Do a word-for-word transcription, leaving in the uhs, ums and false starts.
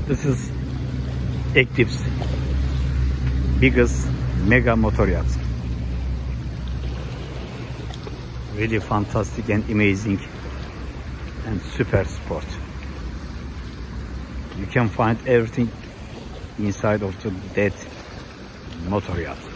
This is Eclipse, biggest mega motor yacht. Really fantastic and amazing and super sport. You can find everything inside of the, that motor yacht.